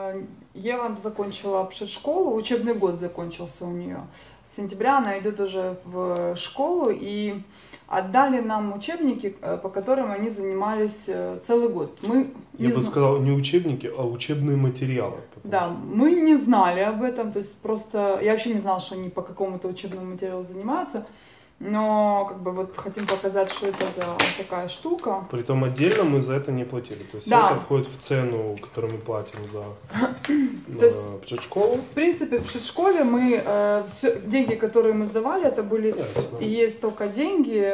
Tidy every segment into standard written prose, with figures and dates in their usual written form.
Ева закончила предшколу, учебный год закончился у нее. С сентября она идет уже в школу, и отдали нам учебники, по которым они занимались целый год. Я бы сказал, не учебники, а учебные материалы. Да, мы не знали об этом, то есть просто я вообще не знала, что они по какому-то учебному материалу занимаются. Но как бы вот хотим показать, что это за такая штука. Притом отдельно мы за это не платили. То есть да. это входит в цену, которую мы платим за предшколу. В принципе, в предшколе мы деньги, которые мы сдавали, это были и есть только деньги,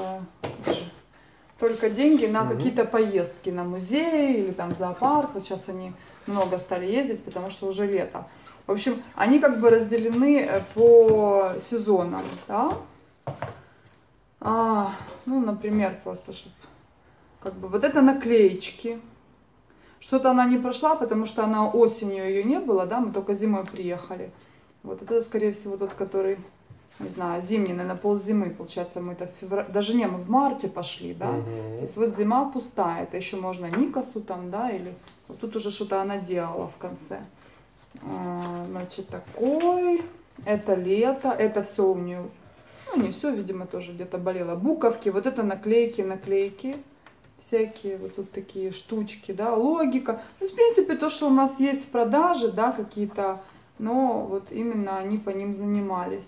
на какие-то поездки на музей или там зоопарк. Вот сейчас они много стали ездить, потому что уже лето. В общем, они как бы разделены по сезонам, да? Ну, например, просто, чтобы как бы вот это наклеечки. Что-то она не прошла, потому что она осенью ее не было, да, мы только зимой приехали. Вот это, скорее всего, тот, который, не знаю, зимний, наверное, ползимы, получается, мы это в феврале, даже не, мы в марте пошли, да. То есть вот зима пустая, это еще можно Никосу там, да, или вот тут уже что-то она делала в конце. Значит, такой, это лето, это все у нее. Ну, не все, видимо, тоже где-то болело. Буковки, вот это наклейки всякие, вот тут такие штучки, да, логика. То есть, в принципе, то, что у нас есть в продаже, да, какие-то, но вот именно они по ним занимались.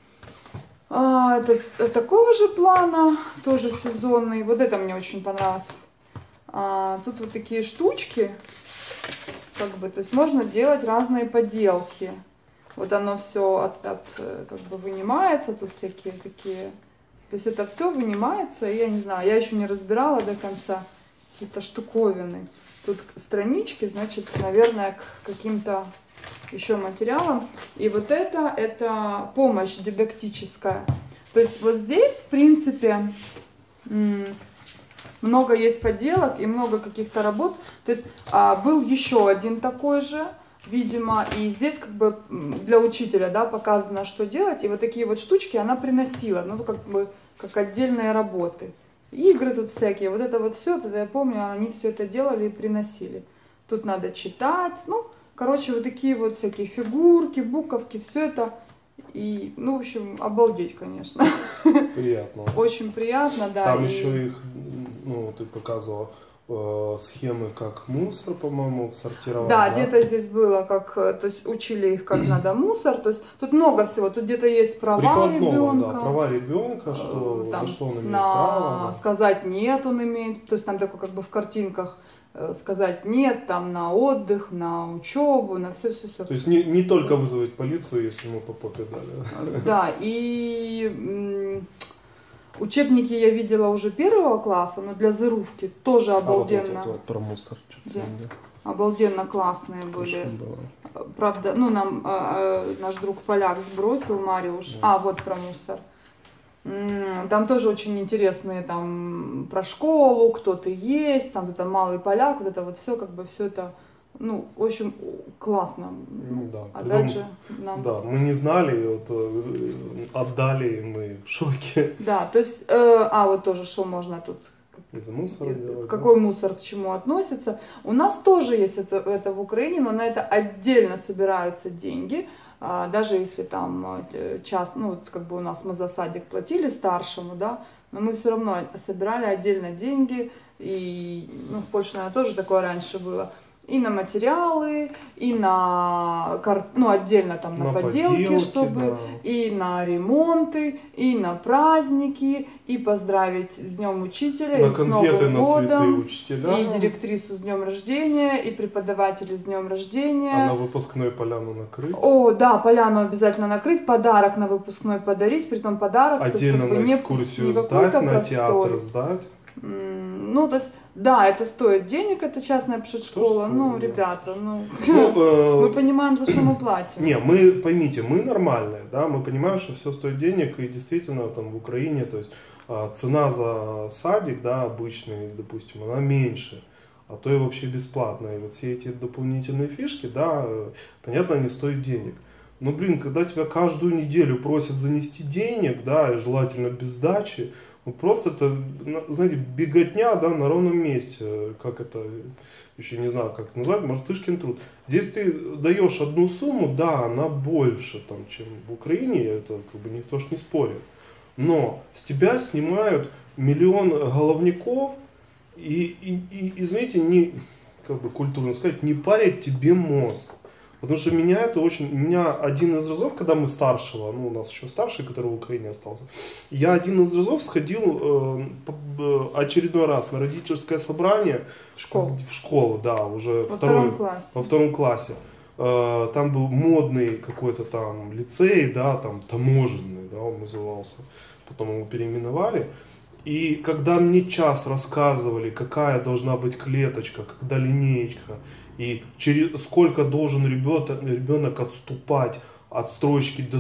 Это такого же плана, тоже сезонный. Вот это мне очень понравилось. Тут вот такие штучки, как бы, то есть можно делать разные поделки. Вот оно все как бы вынимается, тут всякие такие, то есть это все вынимается, и я не знаю, я еще не разбирала до конца какие-то штуковины. Тут странички, значит, наверное, к каким-то еще материалам. И вот это помощь дидактическая. То есть вот здесь, в принципе, много есть поделок и много каких-то работ. То есть был еще один такой же. Видимо, и здесь как бы для учителя, да, показано, что делать. И вот такие вот штучки она приносила, ну, как бы, как отдельные работы. Игры тут всякие, вот это вот все, это я помню, они все это делали и приносили. Тут надо читать, ну, короче, вот такие вот всякие фигурки, буковки, все это. И, ну, в общем, обалдеть, конечно. Приятно. Очень приятно, да. Там еще их, ну, ты показывала. Схемы, как мусор, по-моему, сортировать. Да, где-то здесь было, как, то есть учили их, как надо мусор. То есть тут много всего. Тут где-то есть права ребенка. Да, права ребенка, что, там, за что он имеет право. Да. Сказать нет, он имеет. То есть там такое как бы в картинках сказать нет, там на отдых, на учебу, на все. То есть не только вызвать полицию, если мы по попе дали. Да, и учебники я видела уже 1 класса, но для зырушки тоже обалденно. Вот про мусор. Обалденно классные были. Правда, ну нам наш друг поляк сбросил, Мариуш. Вот про мусор. Там тоже очень интересные, там про школу, кто ты есть, там это малый поляк, вот это вот все, как бы все это, ну, в общем, классно. Да. А дальше нам... Да, мы не знали, вот, отдали, и мы в шоке. Да, то есть, вот тоже, что можно тут, из мусора делать, какой мусор к чему относится. У нас тоже есть это в Украине, но на это отдельно собираются деньги. Даже если там ну вот как бы у нас мы за садик платили старшему, да, но мы все равно собирали отдельно деньги, и ну, в Польше, наверное, тоже такое раньше было. И на материалы, и на, ну, отдельно там на поделки, чтобы, да. И на ремонты, и на праздники, и поздравить с Днем Учителя, на и с Новым годом, учителя. И директрису с Днем Рождения, и преподавателей с Днем Рождения. А на выпускной поляну накрыть? О, да, поляну обязательно накрыть, подарок на выпускной подарить, притом подарок... Отдельно на экскурсию сдать, на театр сдать. Ну, то есть... Да, это стоит денег, это частная предшкола. Ну, ребята, мы понимаем, за что мы платим. Не, мы, поймите, мы нормальные, да, мы понимаем, что все стоит денег, и действительно там в Украине, то есть цена за садик, да, обычный, допустим, она меньше, а то и вообще бесплатная. И вот все эти дополнительные фишки, да, понятно, они стоят денег. Но, блин, когда тебя каждую неделю просят занести денег, да, и желательно без сдачи, Ну, просто это, знаете, беготня, да, на ровном месте, как это, еще не знаю, как это назвать, мартышкин труд. Здесь ты даешь одну сумму, да, она больше, там, чем в Украине, это как бы никто ж не спорит. Но с тебя снимают миллион головников и знаете, не, как бы культурно сказать, не парят тебе мозг. Потому что меня это очень... У меня один из разов, когда мы старшего, ну у нас еще старший, который в Украине остался, я один из разов сходил очередной раз на родительское собрание. В школу, да, уже во втором классе. Во втором классе. Там был модный какой-то там лицей, да, там таможенный, да, он назывался. Потом его переименовали. И когда мне час рассказывали, какая должна быть клеточка, когда линеечка, и сколько должен ребенок отступать от строчки до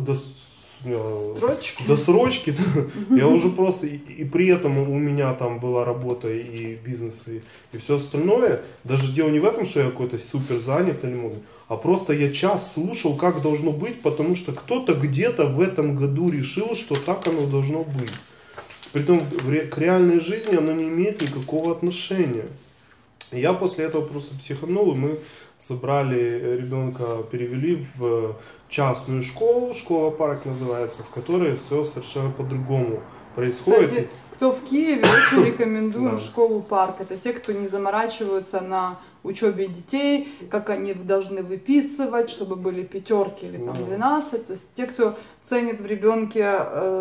срочки, я уже просто, и при этом у меня там была работа и бизнес, и все остальное, даже дело не в этом, что я какой-то супер занят или модный, а просто я час слушал, как должно быть, потому что кто-то где-то в этом году решил, что так оно должно быть. Притом к реальной жизни оно не имеет никакого отношения. И я после этого просто психанул, и мы собрали ребенка, перевели в частную школу, школа-парк называется, в которой все совершенно по-другому происходит. Кстати, кто в Киеве, очень рекомендуем школу-парк. Это те, кто не заморачиваются на учебе детей, как они должны выписывать, чтобы были пятерки или там 12. То есть те, кто ценит в ребенке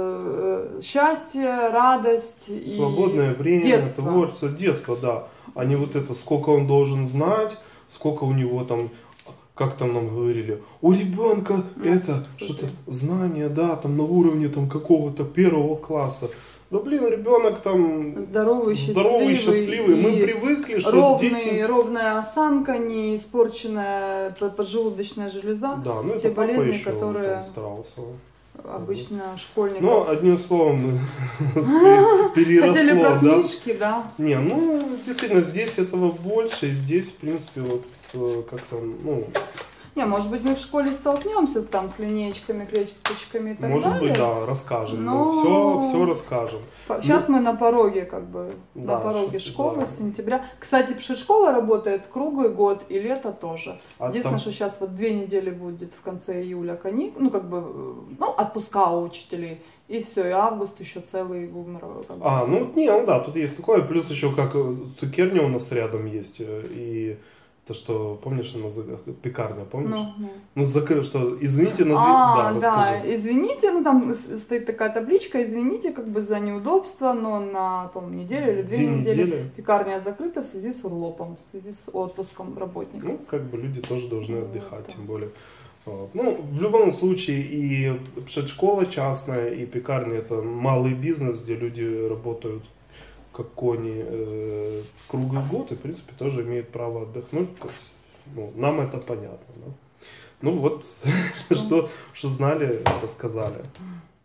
счастье, радость, свободное и время, детство. творчество, детство, да. А не вот это, сколько он должен знать, сколько у него там, как там нам говорили, у ребенка это что-то знание, да, там на уровне там какого-то первого класса. Да блин, ребенок там здоровый, счастливый. Мы привыкли, что дети... ровная осанка, не испорченная поджелудочная железа. Да, ну те это болезни, папа еще которые старался. обычно школьников. Ну, одним словом, переросло, хотели про книжки, да? Не, ну, действительно, здесь этого больше, и здесь, в принципе, вот как-то, ну... Не, может быть, мы в школе столкнемся там с линеечками, клеточками и так может далее. Может быть, да, расскажем. Но... Все расскажем. Сейчас мы на пороге, как бы, да, на пороге школы да. с сентября. Кстати, предшкола работает круглый год и лето тоже. Единственное, там... что сейчас вот 2 недели будет в конце июля ну, как бы, ну, отпуска у учителей. И все, и август еще целый гумор. Ну да, тут есть такое. Плюс еще как цукерня у нас рядом есть. И то, что, помнишь, она пекарня, помнишь? Ну закрыл, что извините на расскажи. Извините, ну там стоит такая табличка, извините как бы за неудобство, но на, по-моему, неделю или 2 недели пекарня закрыта в связи с урлопом, в связи с отпуском работников. Ну, как бы люди тоже должны отдыхать, тем более. Вот. Ну, в любом случае, и предшкола частная, и пекарня это малый бизнес, где люди работают как кони круглый год и, в принципе, тоже имеют право отдохнуть. То есть, ну, нам это понятно. Да? Ну вот, что знали, рассказали.